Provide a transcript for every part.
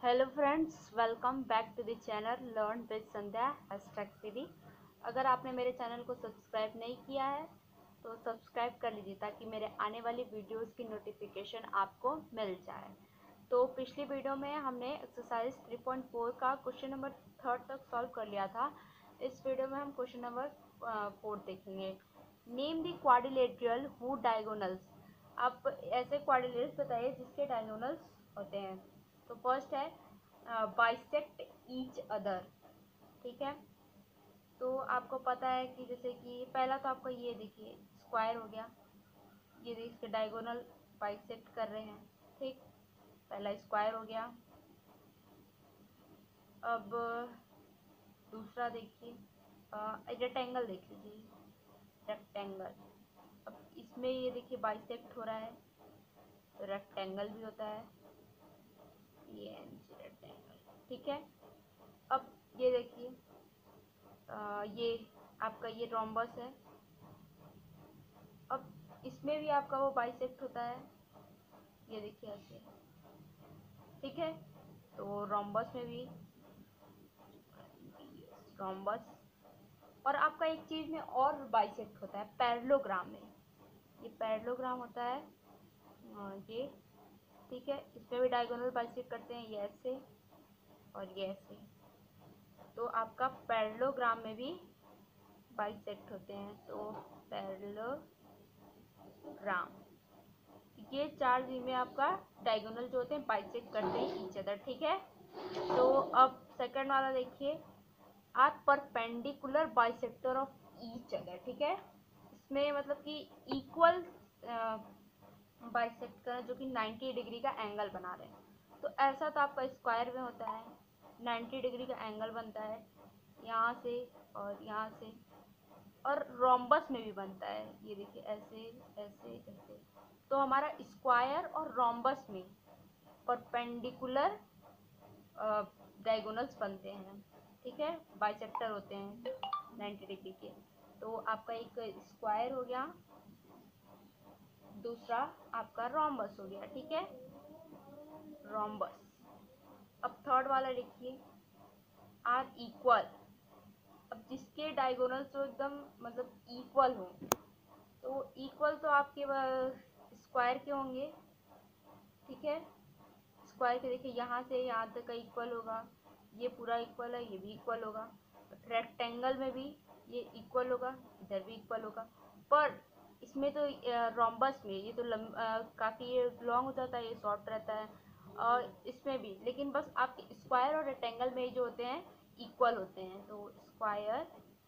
Hello friends, welcome back to the channel learn with Sandhya #सीडी। अगर आपने मेरे चैनल को सब्सक्राइब नहीं किया है तो सब्सक्राइब कर लीजिए ताकि मेरे आने वाली वीडियोस की नोटिफिकेशन आपको मिल जाए। तो पिछली वीडियो में हमने एक्सरसाइज 3.4 का क्वेश्चन नंबर 3 तक सॉल्व कर लिया था। इस वीडियो में हम क्वेश्चन नंबर 4 देखेंगे। Name the quadrilateral who diagonals. आप ऐसे क्वाड्रिलेटरल्स बताइए जिसके डायगोनल्स होते हैं। तो फर्स्ट है बाइसेक्ट ईच अदर। ठीक है, तो आपको पता है कि जैसे कि पहला तो आपका ये देखिए स्क्वायर हो गया, ये देखिए इसके डायगोनल बाइसेक्ट कर रहे हैं। ठीक, पहला स्क्वायर हो गया। अब दूसरा देखिए रेक्टेंगल देख लीजिए, रेक्टेंगल। अब इसमें ये देखिए बाइसेक्ट हो रहा है तो रेक्टेंगल भी होता है, ये रेक्टेंगल। ठीक है, अब ये देखिए ये आपका ये रोम्बस है। अब इसमें भी आपका वो बाइसेक्ट होता है, ये देखिए ऐसे। ठीक है, तो रोम्बस में भी रोम्बस। और आपका एक चीज में और बाइसेक्ट होता है, पैरेललोग्राम में। ये पैरेललोग्राम होता है ये। ठीक है, इसमें भी डायगोनल बाइसेक्ट करते हैं, ये ऐसे और ये ऐसे। तो आपका पैरेललोग्राम में भी बाइसेक्ट होते हैं, तो पैरेललोग्राम। ये चार जी में आपका डायगोनल जो होते हैं बाइसेक्ट करते हैं ईच अदर। ठीक है, तो अब सेकंड वाला देखिए, are perpendicular bisector of each other. ठीक है, इसमें मतलब कि इक्वल बाइसेक्ट करें जो कि 90 डिग्री का एंगल बना रहे हैं। तो ऐसा तो आपका स्क्वायर में होता है, 90 डिग्री का एंगल बनता है यहाँ से और यहाँ से। और रोम्बस में भी बनता है, ये देखिए ऐसे ऐसे ऐसे। तो हमारा स्क्वायर और रोम्बस में परपेंडिकुलर डायगोनल्स बनते हैं। ठीक है, बाइसेक्टर होते हैं 90 डिग्री के। तो आपका एक स्क्वायर हो गया, दूसरा आपका रोम्बस हो गया। ठीक है, रोम्बस। अब थर्ड वाला लिखिए, आर इक्वल। अब जिसके डायगोनल्स तो एकदम मतलब इक्वल हो, तो इक्वल तो आपके स्क्वायर के होंगे। ठीक है, स्क्वायर के देखिए यहाँ से यहाँ तक का इक्वल होगा, ये पूरा इक्वल है, ये भी इक्वल होगा। रेक्टेंगल में भी ये इक्वल होगा, इधर भी इक्वल होगा। पर इसमें तो रोम्बस में ये तो काफ़ी लॉन्ग हो जाता है, ये शॉर्ट रहता है। और इसमें भी, लेकिन बस आपके स्क्वायर और रेक्टेंगल में जो होते हैं इक्वल होते हैं। तो स्क्वायर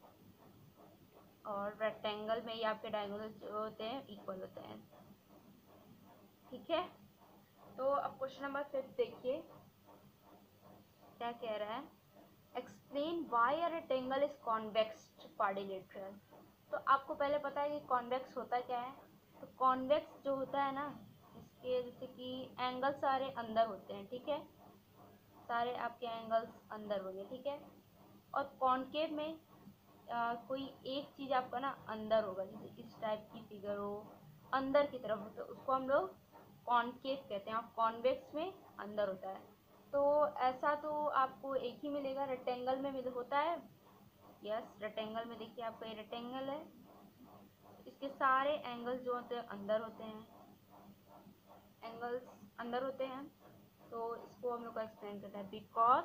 और रेक्टेंगल में ये आपके डायगोनल जो होते हैं इक्वल होते हैं। ठीक है, तो अब क्वेश्चन नंबर 5 देखिए क्या कह रहा है। Explain why a rectangle is convex quadrilateral. तो आपको पहले पता है कि कॉन्वेक्स होता क्या है। तो कॉन्वेक्स जो होता है ना, इसके जैसे कि एंगल सारे अंदर होते हैं। ठीक है, सारे आपके एंगल्स अंदर होंगे। ठीक है, और कॉन्केव में कोई एक चीज़ आपका ना अंदर होगा, जैसे इस टाइप की फिगर हो अंदर की तरफ हो, तो उसको हम लोग कॉन्केव कहते हैं। और कॉन्वेक्स में अंदर होता है। तो ऐसा तो आपको एक ही मिलेगा, रेक्टेंगल में मिल होता है। यस, रेक्टेंगल में देखिए आपका ये रेक्टेंगल है, इसके सारे एंगल्स जो होते हैं अंदर होते हैं, एंगल्स अंदर होते हैं। तो इसको हम लोग का एक्सप्लेन करते हैं, बिकॉज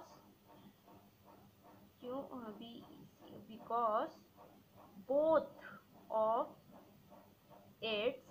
क्यों because both of its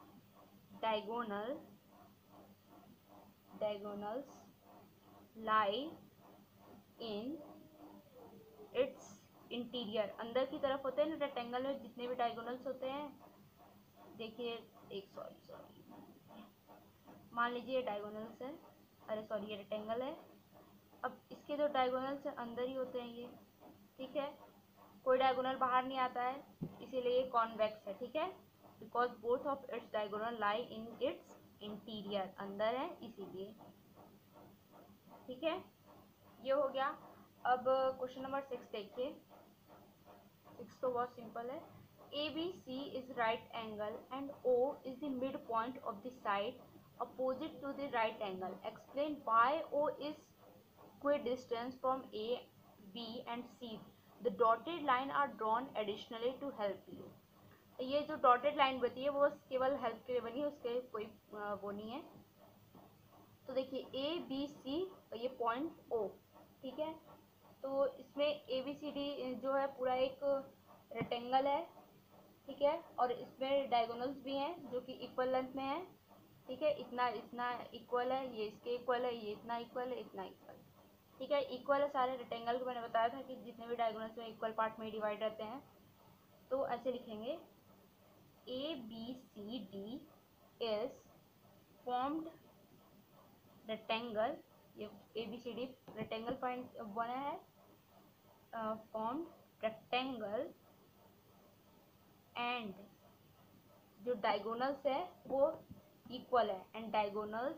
diagonals lie in its interior। अंदर की तरफ होते हैं ना रेक्टेंगल में, जितने भी डायगोनल्स होते हैं। देखिए एक सॉरी मान लीजिए डायगोनल्स है, अरे सॉरी ये रेक्टेंगल है। अब इसके जो डायगोनल्स है अंदर ही होते हैं ये। ठीक है, कोई डायगोनल बाहर नहीं आता है, इसीलिए ये कॉन्वेक्स है। ठीक है, because both of its diagonal lie in its interior, अंदर है इसीलिए। ठीक है, ये हो गया। अब क्वेश्चन नंबर 6 देखिए। 6 तो बहुत सिंपल है। A B C is right angle and O is the mid point of the side opposite to the right angle. Explain why O is equidistance from A, B and C. The dotted line are drawn additionally to help you. ये जो dotted line बनी है वो केवल help के लिए बनी है, उसके कोई वो नहीं है। तो देखिए ए बी सी ये पॉइंट ओ, ठीक है। तो इसमें ए बी सी डी जो है पूरा एक रेक्टेंगल है, ठीक है। और इसमें डायगोनल्स भी हैं जो कि इक्वल लेंथ में है, ठीक है। इतना इतना इक्वल है, ये इसके इक्वल है, ये इतना इक्वल है, इतना इक्वल, ठीक है। इक्वल है सारे रेक्टेंगल को, मैंने बताया था कि जितने भी डायगोनल्स में इक्वल पार्ट में डिवाइड रहते हैं। तो ऐसे लिखेंगे A B C D is formed rectangle, ये A B C D rectangle point बना है, फॉर्म्ड रेक्टेंगल एंड जो डायगोनल्स है वो इक्वल है, and diagonals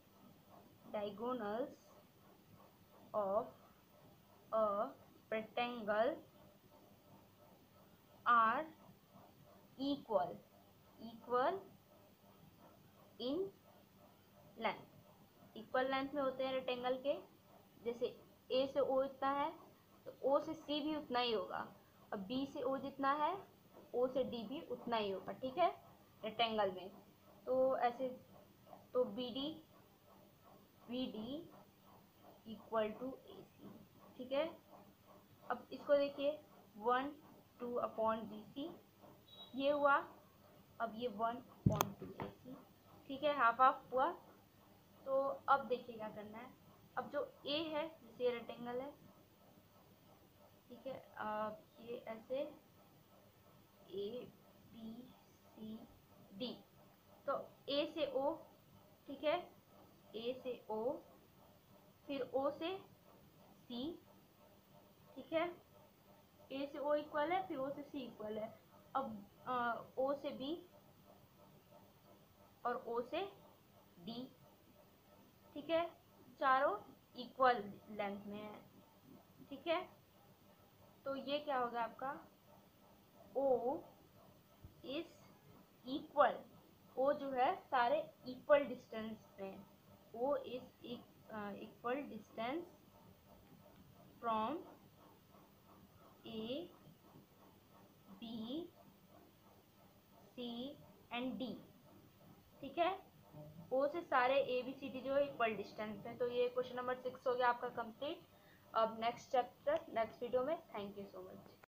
of a rectangle are equal in length, equal length में होते हैं रेक्टेंगल के। जैसे ए से ओ इतना है तो ओ से सी भी उतना ही होगा, और बी से ओ जितना है ओ से डी भी उतना ही होगा, ठीक है, रेक्टेंगल में। तो ऐसे तो B D equal to A C, ठीक है। अब इसको देखिए 1 2 अपॉन बी सी ये हुआ, अब ये 1 अपॉन 2 ए सी, ठीक है, हाफ हाफ हुआ। तो अब देखिए क्या करना है। अब जो ए है जैसे ये रेक्टेंगल है, ठीक है, ये ऐसे ए बी सी डी, तो ए से ओ, ठीक है, ए से ओ, फिर ओ से सी, ठीक है, ए से ओ इक्वल है, फिर ओ से सी इक्वल है। अब ओ से बी और ओ से डी, ठीक है, चारों इक्वल लेंथ में है, ठीक है। तो ये क्या होगा आपका ओ इज इक्वल, ओ जो है सारे इक्वल डिस्टेंस में, O is equal distance from A B C and D, ठीक है। ओ से सारे ए बी सी डी जो है इक्वल डिस्टेंस है। तो ये क्वेश्चन नंबर 6 हो गया आपका कंप्लीट। अब नेक्स्ट चैप्टर नेक्स्ट वीडियो में। Thank you so much.